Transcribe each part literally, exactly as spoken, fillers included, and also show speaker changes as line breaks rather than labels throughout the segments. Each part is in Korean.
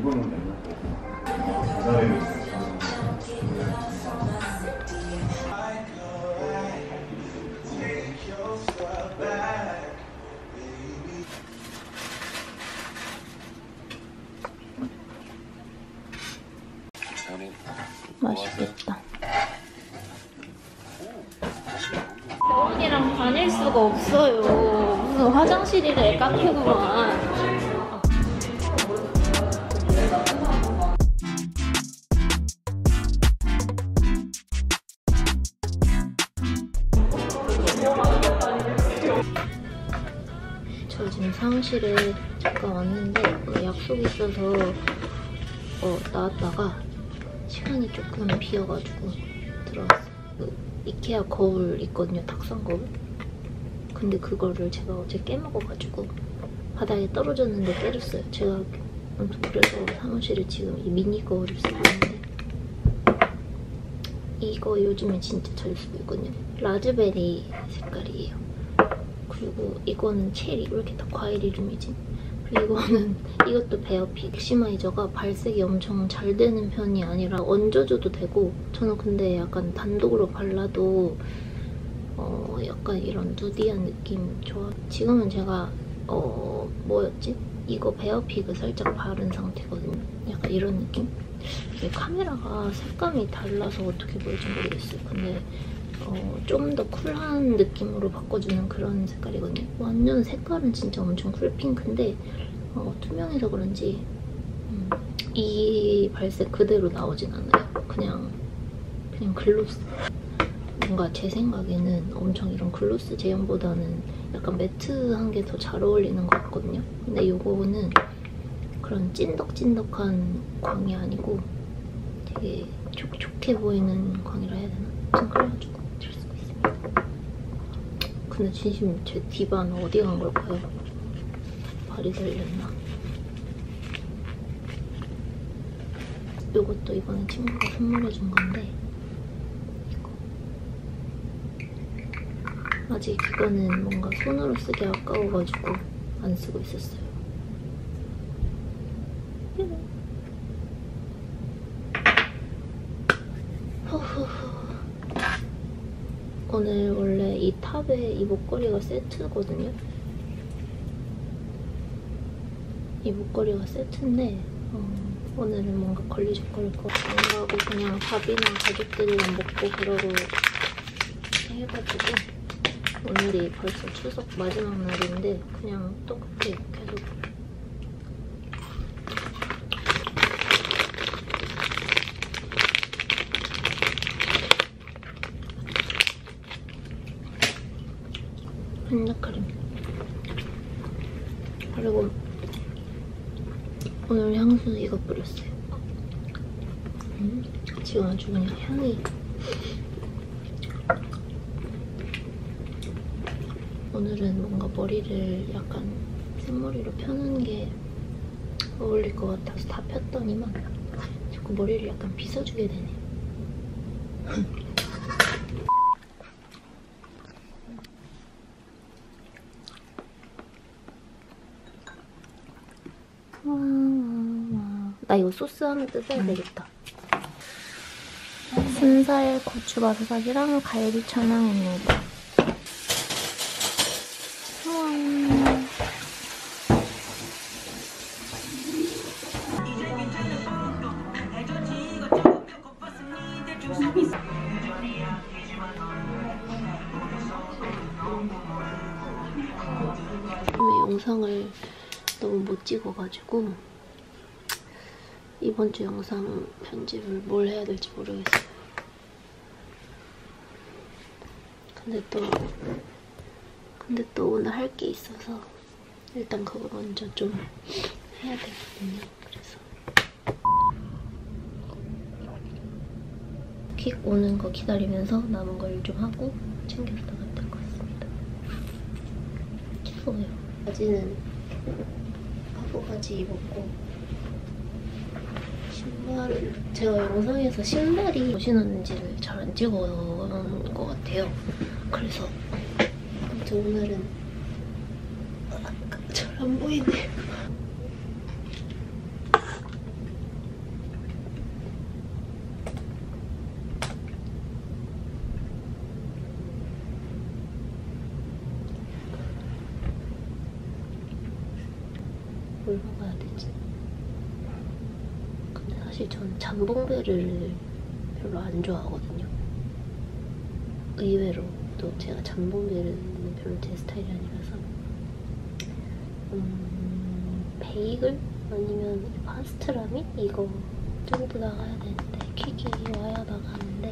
이거는 맨날 자살을
맛있겠다. 언니랑 다닐 수가 없어요. 무슨 화장실이래, 카페구만. 저 지금 사무실에 잠깐 왔는데 약속 있어서 어, 나왔다가 시간이 조금 비어가지고 들어왔어요. 그 이케아 거울 있거든요, 탁상 거울. 근데 그거를 제가 어제 깨먹어가지고 바닥에 떨어졌는데 때렸어요. 제가 아무튼 그래서 사무실에 지금 이 미니 거울을 쓰고 있는데 이거 요즘에 진짜 잘 쓰고 있거든요. 라즈베리 색깔이에요. 그리고 이거는 체리. 왜 이렇게 다 과일 이름이지? 그리고 이거는 이것도 베어픽. 맥시마이저가 발색이 엄청 잘 되는 편이 아니라 얹어줘도 되고, 저는 근데 약간 단독으로 발라도 어 약간 이런 누디한 느낌 좋아. 지금은 제가 어 뭐였지? 이거 베어픽을 살짝 바른 상태거든요. 약간 이런 느낌? 이게 카메라가 색감이 달라서 어떻게 보일지 모르겠어요. 근데 어, 좀 더 쿨한 느낌으로 바꿔주는 그런 색깔이거든요. 완전 색깔은 진짜 엄청 쿨핑크인데 어, 투명해서 그런지 음, 이 발색 그대로 나오진 않아요. 그냥 그냥 글로스. 뭔가 제 생각에는 엄청 이런 글로스 제형보다는 약간 매트한 게 더 잘 어울리는 것 같거든요. 근데 이거는 그런 찐덕찐덕한 광이 아니고 되게 촉촉해 보이는 광이라 해야 되나? 좀 그래가지고 잘 쓰고 있습니다. 근데 진심 제 디바는 어디 간 걸까요? 발이 달렸나? 이것도 이번에 친구가 선물해준 건데 이거. 아직 이거는 뭔가 손으로 쓰기 아까워가지고 안 쓰고 있었어요. 오늘 원래 이 탑에 이 목걸이가 세트거든요. 이 목걸이가 세트인데 어, 오늘은 뭔가 걸리적거릴 거 안가고 그냥 밥이나 가족들이랑 먹고 그러고 해가지고 오늘이 벌써 추석 마지막 날인데 그냥 똑같아요. 계속 핸드크림. 그리고 오늘 향수 이거 뿌렸어요. 음, 지금 아주 그냥 향이. 오늘은 뭔가 머리를 약간 생머리로 펴는 게 어울릴 것 같아서 다 폈더니만 자꾸 머리를 약간 빗어주게 되네. 나 이거 소스 하나 뜯어야 음. 되겠다. 순살 고추바사삭이랑 갈비 천양입니다. 영상을 너무 못 찍어가지고 이번 주 영상 편집을 뭘 해야 될지 모르겠어요. 근데 또 근데 또 오늘 할 게 있어서 일단 그거 먼저 좀 해야 되거든요. 그래서 킥 오는 거 기다리면서 남은 거 일 좀 하고 챙겨서 나가면 될 것 같습니다. 추워요. 바지는 하부 바지 입었고 신발을 제가 영상에서 신발이 뭐 신었는지를 잘 안 찍어놓은 것 같아요. 그래서 아무튼 오늘은 잘 안 보이네요. 뭘 먹어야 되지? 근데 사실 전 잠봉베르를 별로 안 좋아하거든요. 의외로 또 제가 잠봉베르는 별로 제 스타일이 아니라서 음, 베이글? 아니면 파스트라미? 이거 정도 나가야 되는데 퀵이 와야 나가는데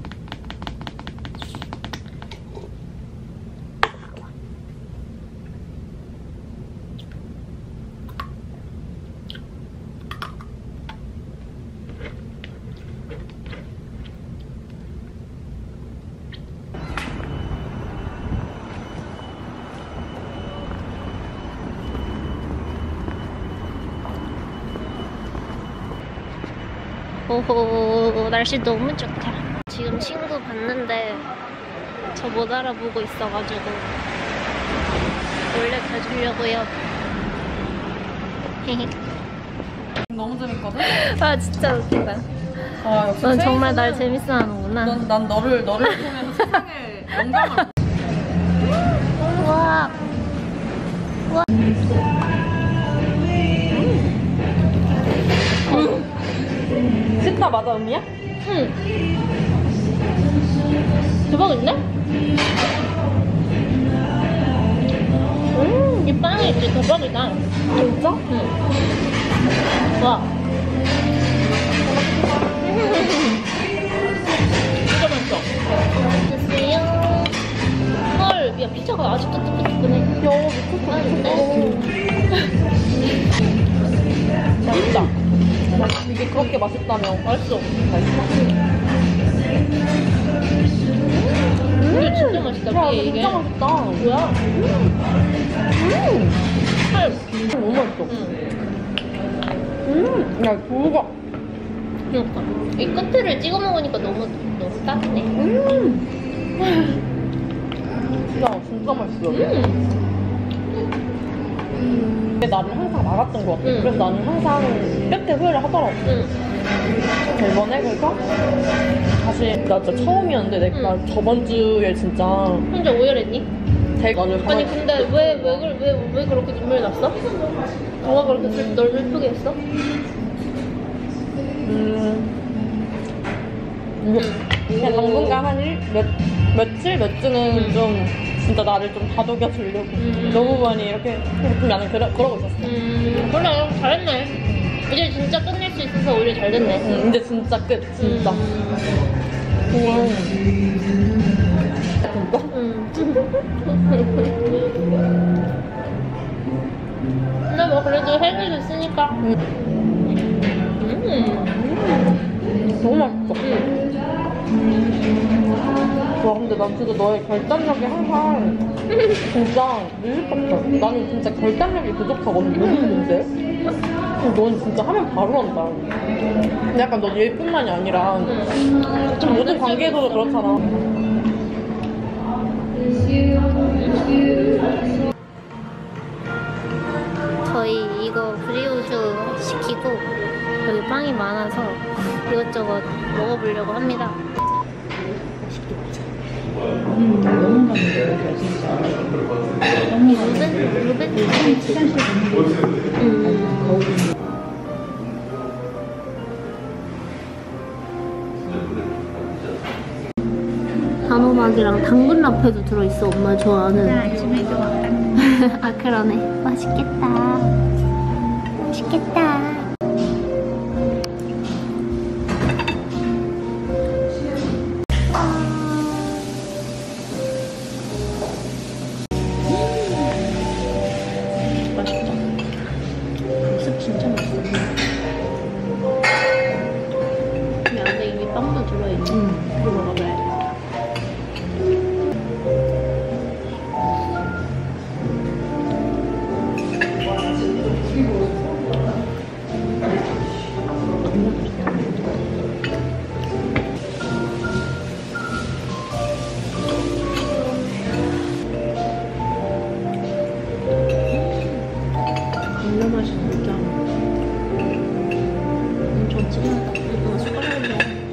오호, 날씨 너무 좋다. 지금 친구 봤는데 저 못 알아보고 있어가지고 놀래켜주려고요.
너무 재밌거든?
아 진짜 웃기다.
아, 역시
넌 정말
체이스는
날 재밌어하는구나.
난, 난 너를 너를 보면 세상에 영감을.
우와. 우와.
신나 맞아 언니야?
응. 대박인데? 음, 이 빵이 진짜 대박이다.
진짜?
응. 와.
진짜 맛있어.
됐어요. 헐, 야 피자가 아직도 뜨끈뜨끈해.
야 미쳤어
맛있네.
맛있다. 이게 그렇게 맛있다면 맛있어. 맛있어.
이게 진짜 맛있다.
야
이게.
진짜 맛있다.
뭐야?
음.
헐.
너무 맛있어.
응.
음. 야 두가.
그러니까 이 끝을 찍어 먹으니까 너무 너무 따뜻해.
음. 야 진짜 맛있어.
음.
근데 나는 항상 막았던 것 같아.
응.
그래서 나는 항상 끝에 후회를 하더라고.
응.
이번에 그래서 다시 나 진짜 처음이었는데 내가
응.
저번 주에 진짜
혼자 오열했니?
되게 나를
아니
가만히
근데 왜 왜 왜 왜 왜 그렇게 눈물이 났어? 뭐가 그렇게 슬, 널 슬프게 했어?
음, 그냥 당분간 한 일, 몇, 며칠, 몇 주는
응.
좀 진짜 나를 좀 다독여 주려고
음.
너무 많이 이렇게 좀 나는 그러, 그러고 있었어.
음 그래 잘했네. 이제 진짜 끝낼 수 있어서 오히려 잘 됐네.
응, 이제 진짜 끝, 진짜.
음.
우와. 진짜?
음. 근데 뭐 그래도 해결 됐으니까.
응.
음.
너무 맛있어.
음.
와 근데 난 진짜 너의 결단력이 항상 진짜 뮤직 같아. 나는 진짜 결단력이 부족하거든. 무슨 문제? 넌 진짜 하면 바로 한다. 근데 약간 넌 일뿐만이 아니라
음.
좀 모든 관계에서도 그렇잖아.
저희 이거 브리오슈 시키고 여기 빵이 많아서 이것저것 먹어보려고 합니다.
음, 너무 맛있어요, 진짜. 너무
루벤? 루벤?
시간씩
음.
거울.
단호박이랑 당근 라페도 들어있어. 엄마 좋아하는.
아침에 좀
아 그러네. 맛있겠다. 맛있겠다.
맛있다.
습 진짜 맛있어. 근데 안에 이미 빵도 들어있지.
응.
그거 먹어봐야겠다.
진짜 맛있어, 진짜.
엄청 진하다. 이거 숟가락으로